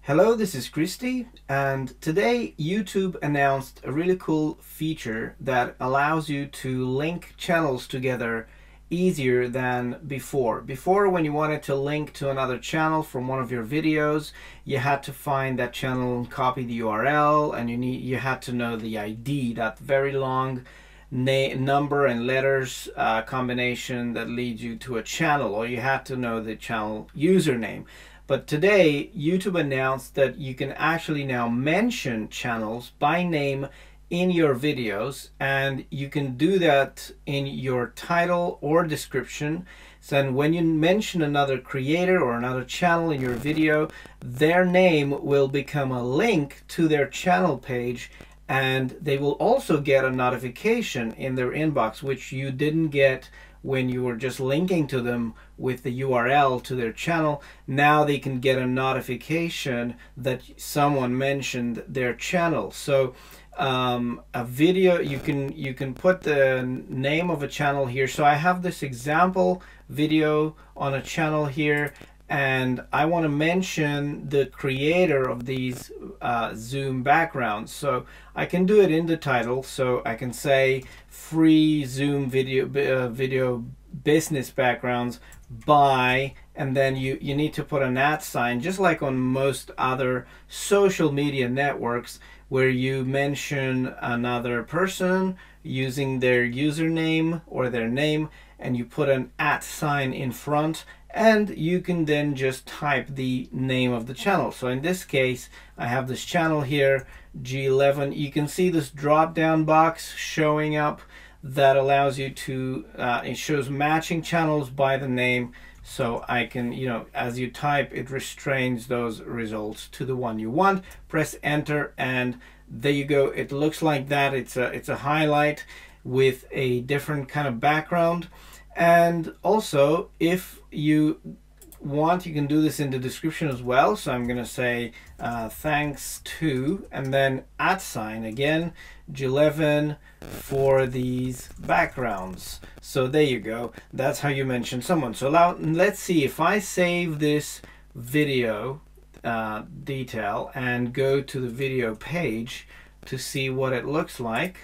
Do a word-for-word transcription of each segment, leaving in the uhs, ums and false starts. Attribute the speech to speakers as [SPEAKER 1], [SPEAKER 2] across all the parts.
[SPEAKER 1] Hello, this is Christy, and today YouTube announced a really cool feature that allows you to link channels together easier than before. Before, when you wanted to link to another channel from one of your videos, you had to find that channel and copy the U R L, and you need you had to know the I D, that very long number and letters uh, combination that leads you to a channel, or you had to know the channel username. But today, YouTube announced that you can actually now mention channels by name in your videos, and you can do that in your title or description. So then when you mention another creator or another channel in your video, their name will become a link to their channel page, and they will also get a notification in their inbox, which you didn't get when you were just linking to them with the U R L to their channel. Now they can get a notification that someone mentioned their channel. So um, a video, you can you can put the name of a channel here. So I have this example video on a channel here, and I want to mention the creator of these uh, Zoom backgrounds. So I can do it in the title. So I can say free Zoom video uh, video business backgrounds by, and then you, you need to put an at sign, just like on most other social media networks, where you mention another person using their username or their name, and you put an at sign in front, and you can then just type the name of the channel. So in this case, I have this channel here, G eleven. You can see this drop down box showing up that allows you to, uh, it shows matching channels by the name. So I can, you know, as you type, it restrains those results to the one you want. Press enter, and there you go. It looks like that. It's a, it's a highlight with a different kind of background. And also, if you want, you can do this in the description as well. So I'm going to say uh, thanks to, and then at sign again, G eleven for these backgrounds. So there you go. That's how you mention someone. So now let's see if I save this video uh, detail and go to the video page to see what it looks like.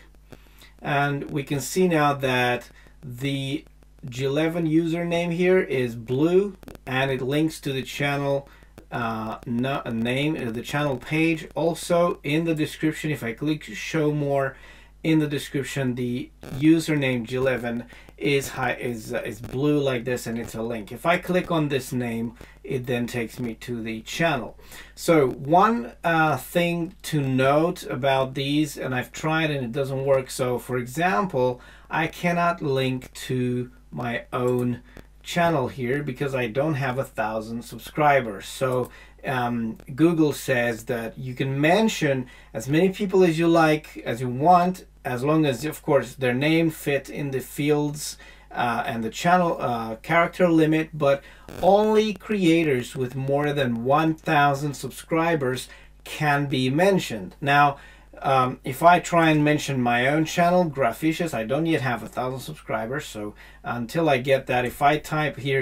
[SPEAKER 1] And we can see now that the G eleven username here is blue, and it links to the channel uh, no, name, uh, the channel page. Also in the description, if I click show more in the description, the username G eleven is high, is uh, is blue like this, and it's a link. If I click on this name, it then takes me to the channel. So one uh, thing to note about these, and I've tried and it doesn't work. So for example, I cannot link to my own channel here because I don't have a thousand subscribers. So um, Google says that you can mention as many people as you like, as you want, as long as, of course, their name fit in the fields uh, and the channel uh, character limit, but only creators with more than one thousand subscribers can be mentioned. Now, Um, if I try and mention my own channel, Graphicious, I don't yet have a thousand subscribers, so until I get that, if I type here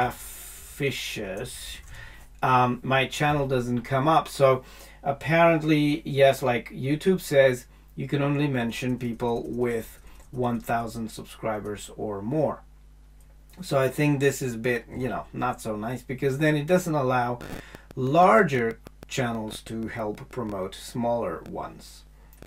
[SPEAKER 1] Graphicious, um, my channel doesn't come up. So apparently, yes, like YouTube says, you can only mention people with one thousand subscribers or more. So I think this is a bit, you know, not so nice, because then it doesn't allow larger channels to help promote smaller ones.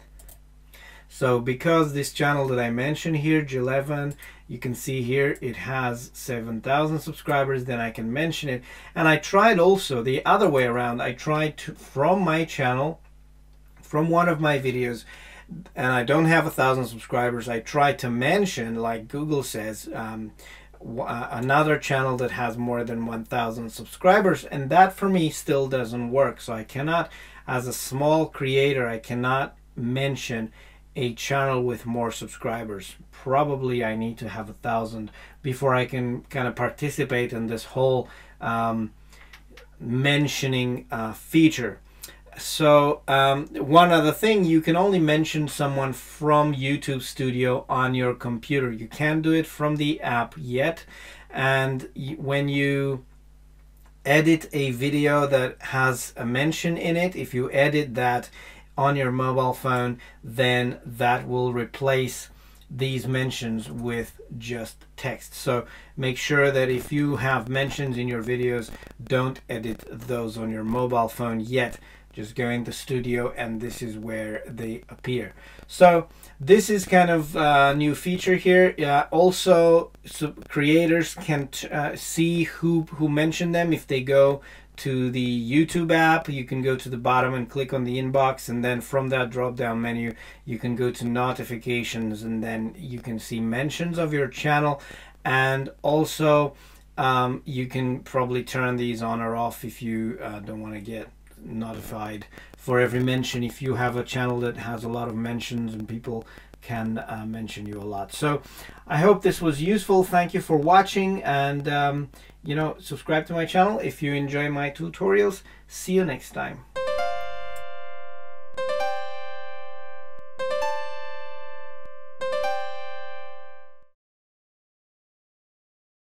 [SPEAKER 1] So because this channel that I mentioned here, G eleven, you can see here it has seven thousand subscribers, then I can mention it. And I tried also the other way around. I tried to, from my channel, from one of my videos, and I don't have a thousand subscribers, I tried to mention, like Google says, um, another channel that has more than one thousand subscribers, and that for me still doesn't work. So I cannot, as a small creator, I cannot mention a channel with more subscribers. Probably I need to have a thousand before I can kind of participate in this whole um, mentioning uh, feature. So um, one other thing, you can only mention someone from YouTube Studio on your computer. You can't do it from the app yet. And when you edit a video that has a mention in it, if you edit that on your mobile phone, then that will replace these mentions with just text. So make sure that if you have mentions in your videos, don't edit those on your mobile phone yet. Just go in the studio and this is where they appear. So this is kind of a new feature here. Uh, also, so creators can uh, see who who mentioned them. If they go to the YouTube app, you can go to the bottom and click on the inbox, and then from that drop down menu you can go to notifications, and then you can see mentions of your channel. And also um, you can probably turn these on or off if you uh, don't want to get notified for every mention, if you have a channel that has a lot of mentions and people can uh, mention you a lot. So I hope this was useful. Thank you for watching, and um, you know, subscribe to my channel if you enjoy my tutorials. See you next time.